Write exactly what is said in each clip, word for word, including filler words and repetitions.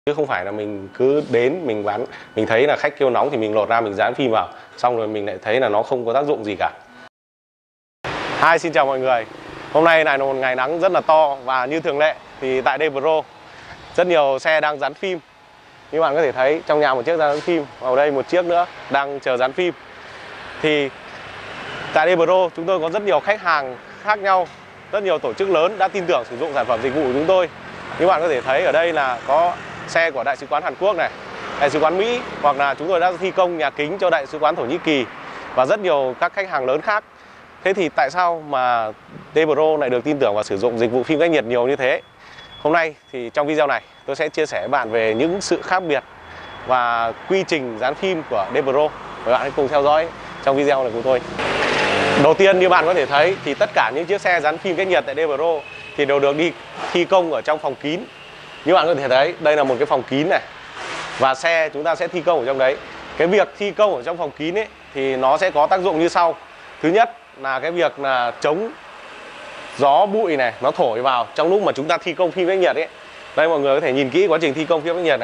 chứ không phải là mình cứ đến mình bán, mình thấy là khách kêu nóng thì mình lột ra mình dán phim vào, xong rồi mình lại thấy là nó không có tác dụng gì cả. Hi, xin chào mọi người. Hôm nay lại là một ngày nắng rất là to và như thường lệ thì tại D-Pro rất nhiều xe đang dán phim. Như bạn có thể thấy trong nhà một chiếc dán phim, vào đây một chiếc nữa đang chờ dán phim. Thì tại D-Pro chúng tôi có rất nhiều khách hàng khác nhau, rất nhiều tổ chức lớn đã tin tưởng sử dụng sản phẩm dịch vụ của chúng tôi. Như bạn có thể thấy ở đây là có xe của Đại sứ quán Hàn Quốc này, Đại sứ quán Mỹ, hoặc là chúng tôi đã thi công nhà kính cho Đại sứ quán Thổ Nhĩ Kỳ và rất nhiều các khách hàng lớn khác. Thế thì tại sao mà D-Pro lại được tin tưởng và sử dụng dịch vụ phim cách nhiệt nhiều như thế? Hôm nay thì trong video này tôi sẽ chia sẻ với bạn về những sự khác biệt và quy trình dán phim của D-Pro. Mời bạn hãy cùng theo dõi trong video này của tôi. Đầu tiên như bạn có thể thấy thì tất cả những chiếc xe dán phim cách nhiệt tại D-Pro thì đều được đi thi công ở trong phòng kín. Như bạn có thể thấy đây là một cái phòng kín này, và xe chúng ta sẽ thi công ở trong đấy. Cái việc thi công ở trong phòng kín ấy thì nó sẽ có tác dụng như sau. Thứ nhất là cái việc là chống gió bụi này nó thổi vào trong lúc mà chúng ta thi công phim cách nhiệt ấy. Đây mọi người có thể nhìn kỹ quá trình thi công phim cách nhiệt này.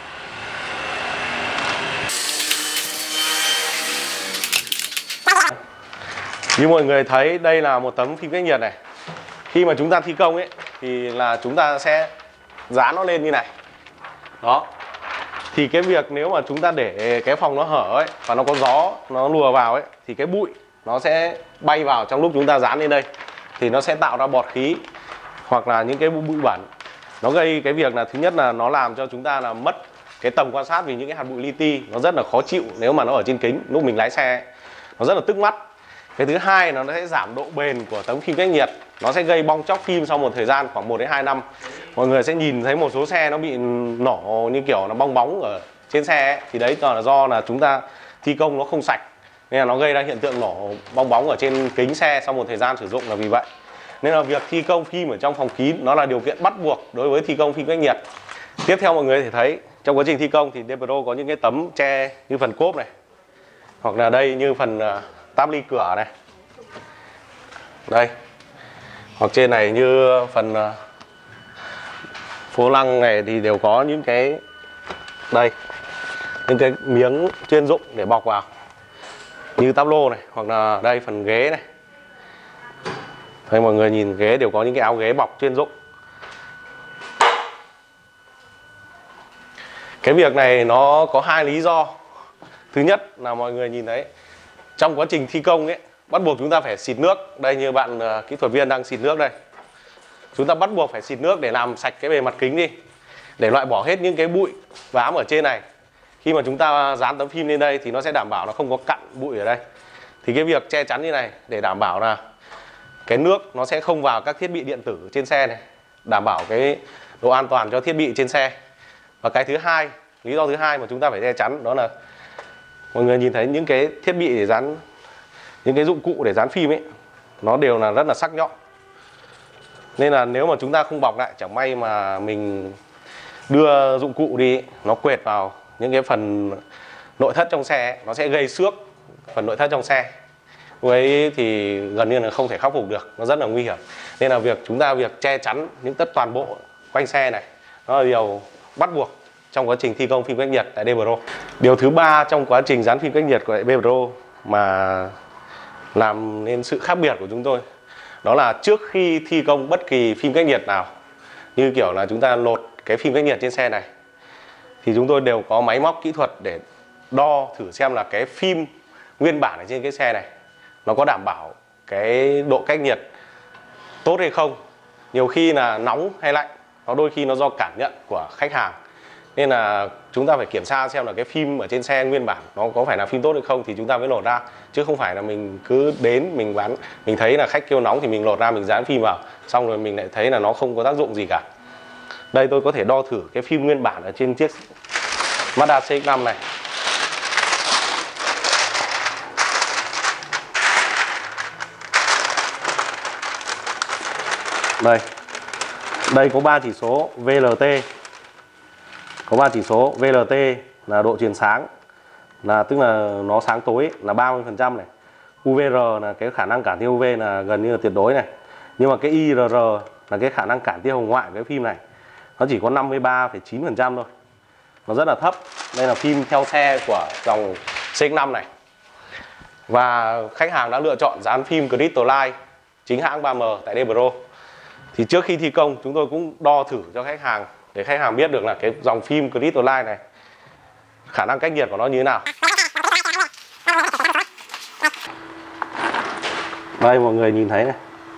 Như mọi người thấy đây là một tấm phim cách nhiệt này. Khi mà chúng ta thi công ấy thì là chúng ta sẽ dán nó lên như này. Đó. Thì cái việc nếu mà chúng ta để cái phòng nó hở ấy và nó có gió nó lùa vào ấy thì cái bụi nó sẽ bay vào trong lúc chúng ta dán lên đây, thì nó sẽ tạo ra bọt khí hoặc là những cái bụi bẩn. Nó gây cái việc là thứ nhất là nó làm cho chúng ta là mất cái tầm quan sát, vì những cái hạt bụi li ti nó rất là khó chịu nếu mà nó ở trên kính lúc mình lái xe, nó rất là tức mắt. Cái thứ hai là nó sẽ giảm độ bền của tấm phim cách nhiệt, nó sẽ gây bong chóc phim sau một thời gian khoảng một đến hai năm. Mọi người sẽ nhìn thấy một số xe nó bị nổ như kiểu nó bong bóng ở trên xe ấy. Thì đấy là do là chúng ta thi công nó không sạch, nên là nó gây ra hiện tượng nổ bong bóng ở trên kính xe sau một thời gian sử dụng là vì vậy. Nên là việc thi công phim ở trong phòng kín nó là điều kiện bắt buộc đối với thi công phim cách nhiệt. Tiếp theo mọi người có thể thấy trong quá trình thi công thì D-Pro có những cái tấm che như phần cốp này, hoặc là đây như phần táp ly cửa này, đây, hoặc trên này như phần phố lăng này thì đều có những cái đây, những cái miếng chuyên dụng để bọc vào như táp lô này, hoặc là đây phần ghế này. Đây mọi người nhìn ghế đều có những cái áo ghế bọc chuyên dụng. Cái việc này nó có hai lý do. Thứ nhất là mọi người nhìn thấy trong quá trình thi công ấy bắt buộc chúng ta phải xịt nước. Đây như bạn uh, kỹ thuật viên đang xịt nước đây. Chúng ta bắt buộc phải xịt nước để làm sạch cái bề mặt kính đi, để loại bỏ hết những cái bụi bám ở trên này. Khi mà chúng ta dán tấm phim lên đây thì nó sẽ đảm bảo nó không có cặn bụi ở đây. Thì cái việc che chắn như này để đảm bảo là cái nước nó sẽ không vào các thiết bị điện tử trên xe này, đảm bảo cái độ an toàn cho thiết bị trên xe. Và cái thứ hai, lý do thứ hai mà chúng ta phải che chắn đó là mọi người nhìn thấy những cái thiết bị để dán, những cái dụng cụ để dán phim ấy, nó đều là rất là sắc nhọn. Nên là nếu mà chúng ta không bọc lại, chẳng may mà mình đưa dụng cụ đi, nó quệt vào những cái phần nội thất trong xe ấy, nó sẽ gây xước phần nội thất trong xe. Với thì gần như là không thể khắc phục được, nó rất là nguy hiểm. Nên là việc chúng ta việc che chắn những tất toàn bộ quanh xe này nó là điều bắt buộc trong quá trình thi công phim cách nhiệt tại D-Pro. Điều thứ ba trong quá trình dán phim cách nhiệt của D-Pro mà làm nên sự khác biệt của chúng tôi, đó là trước khi thi công bất kỳ phim cách nhiệt nào, như kiểu là chúng ta lột cái phim cách nhiệt trên xe này, thì chúng tôi đều có máy móc kỹ thuật để đo thử xem là cái phim nguyên bản ở trên cái xe này nó có đảm bảo cái độ cách nhiệt tốt hay không. Nhiều khi là nóng hay lạnh, nó đôi khi nó do cảm nhận của khách hàng. Nên là chúng ta phải kiểm tra xem là cái phim ở trên xe nguyên bản nó có phải là phim tốt hay không thì chúng ta mới lột ra, chứ không phải là mình cứ đến mình bán, mình thấy là khách kêu nóng thì mình lột ra mình dán phim vào, xong rồi mình lại thấy là nó không có tác dụng gì cả. Đây tôi có thể đo thử cái phim nguyên bản ở trên chiếc Mazda C X năm này. Đây. Đây có ba chỉ số vê lờ tê. Có ba chỉ số vê lờ tê là độ truyền sáng, là tức là nó sáng tối là ba mươi phần trăm này. u vê rờ là cái khả năng cản tia u vê là gần như là tuyệt đối này. Nhưng mà cái i rờ rờ là cái khả năng cản tia hồng ngoại của cái phim này nó chỉ có năm mươi ba phẩy chín phần trăm thôi. nó rất là thấp. Đây là phim theo xe của dòng xê ích năm này. Và khách hàng đã lựa chọn dán phim Crystalline chính hãng ba M tại D Pro. Thì trước khi thi công chúng tôi cũng đo thử cho khách hàng để khách hàng biết được là cái dòng phim Crystalline này khả năng cách nhiệt của nó như thế nào. Đây mọi người nhìn thấy này.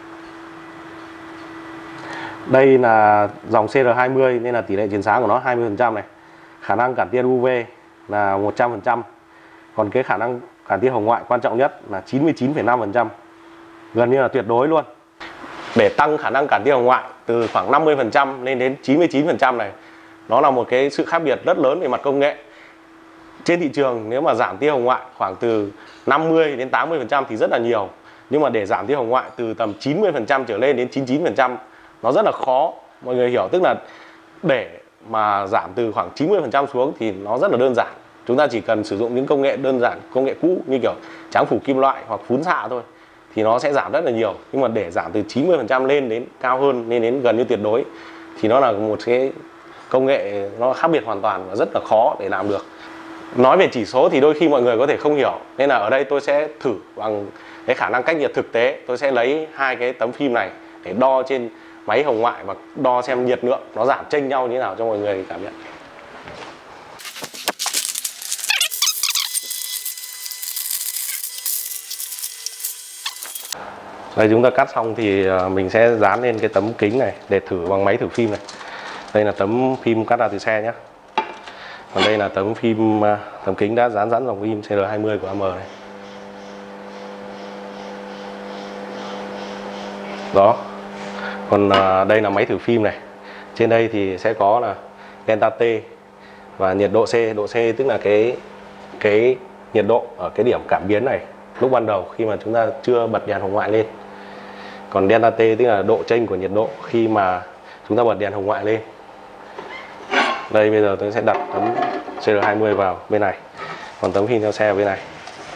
Đây là dòng C R hai mươi nên là tỷ lệ chiếu sáng của nó hai mươi phần trăm này. Khả năng cản tia u vê là một trăm phần trăm. Còn cái khả năng cản tia hồng ngoại quan trọng nhất là chín mươi chín phẩy năm phần trăm. Gần như là tuyệt đối luôn. Để tăng khả năng cản tia hồng ngoại từ khoảng năm mươi phần trăm lên đến chín mươi chín phần trăm này, nó là một cái sự khác biệt rất lớn về mặt công nghệ. Trên thị trường nếu mà giảm tia hồng ngoại khoảng từ năm mươi đến tám mươi phần trăm thì rất là nhiều. Nhưng mà để giảm tia hồng ngoại từ tầm chín mươi phần trăm trở lên đến chín mươi chín phần trăm nó rất là khó. Mọi người hiểu, tức là để mà giảm từ khoảng chín mươi phần trăm xuống thì nó rất là đơn giản. Chúng ta chỉ cần sử dụng những công nghệ đơn giản, công nghệ cũ như kiểu tráng phủ kim loại hoặc phun xạ thôi thì nó sẽ giảm rất là nhiều. Nhưng mà để giảm từ chín mươi phần trăm lên đến cao hơn, lên đến gần như tuyệt đối thì nó là một cái công nghệ nó khác biệt hoàn toàn và rất là khó để làm được. Nói về chỉ số thì đôi khi mọi người có thể không hiểu, nên là ở đây tôi sẽ thử bằng cái khả năng cách nhiệt thực tế. Tôi sẽ lấy hai cái tấm phim này để đo trên máy hồng ngoại và đo xem nhiệt lượng nó giảm chênh nhau như thế nào cho mọi người cảm nhận. Đây, chúng ta cắt xong thì mình sẽ dán lên cái tấm kính này để thử bằng máy thử phim này. Đây là tấm phim cắt ra từ xe nhé. Còn đây là tấm phim, tấm kính đã dán sẵn dòng phim C R hai mươi của A M này. Đó. Còn đây là máy thử phim này. Trên đây thì sẽ có là delta T và nhiệt độ C. Độ C tức là cái cái nhiệt độ ở cái điểm cảm biến này lúc ban đầu khi mà chúng ta chưa bật đèn hồng ngoại lên. Còn delta T tức là độ chênh của nhiệt độ khi mà chúng ta bật đèn hồng ngoại lên. Đây bây giờ tôi sẽ đặt tấm C R hai mươi vào bên này, còn tấm phim theo xe ở bên này.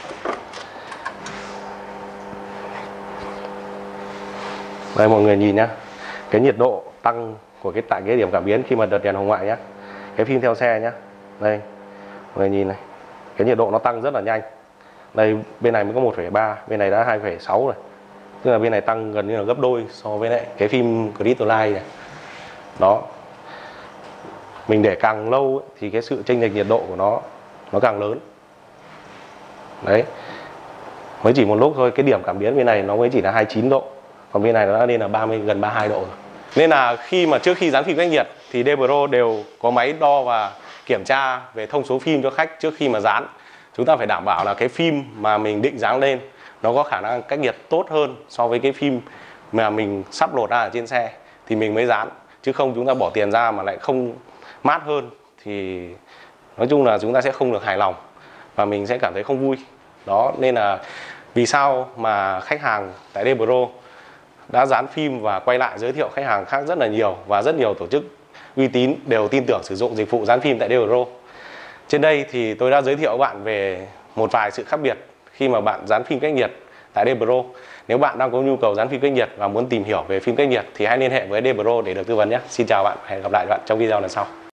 Đây mọi người nhìn nhá, cái nhiệt độ tăng của cái tại cái điểm cảm biến khi mà bật đèn hồng ngoại nhá. Cái phim theo xe nhá. Đây mọi người nhìn này, cái nhiệt độ nó tăng rất là nhanh. Đây bên này mới có một phẩy ba, bên này đã hai phẩy sáu rồi. Tức là bên này tăng gần như là gấp đôi so với lại cái phim Crystalline này. Đó. Mình để càng lâu ấy, thì cái sự chênh lệch nhiệt độ của nó nó càng lớn. Đấy. Mới chỉ một lúc thôi, cái điểm cảm biến bên này nó mới chỉ là hai mươi chín độ. Còn bên này nó đã lên là ba mươi, gần ba mươi hai độ rồi. Nên là khi mà trước khi dán phim cách nhiệt thì D Pro đều có máy đo và kiểm tra về thông số phim cho khách trước khi mà dán. Chúng ta phải đảm bảo là cái phim mà mình định dán lên nó có khả năng cách nhiệt tốt hơn so với cái phim mà mình sắp lột ra ở trên xe thì mình mới dán. Chứ không chúng ta bỏ tiền ra mà lại không mát hơn thì nói chung là chúng ta sẽ không được hài lòng và mình sẽ cảm thấy không vui. Đó, nên là vì sao mà khách hàng tại D Pro đã dán phim và quay lại giới thiệu khách hàng khác rất là nhiều, và rất nhiều tổ chức uy tín đều tin tưởng sử dụng dịch vụ dán phim tại D Pro. Trên đây thì tôi đã giới thiệu các bạn về một vài sự khác biệt khi mà bạn dán phim cách nhiệt tại D Pro. Nếu bạn đang có nhu cầu dán phim cách nhiệt và muốn tìm hiểu về phim cách nhiệt thì hãy liên hệ với D Pro để được tư vấn nhé. Xin chào bạn, hẹn gặp lại bạn trong video lần sau.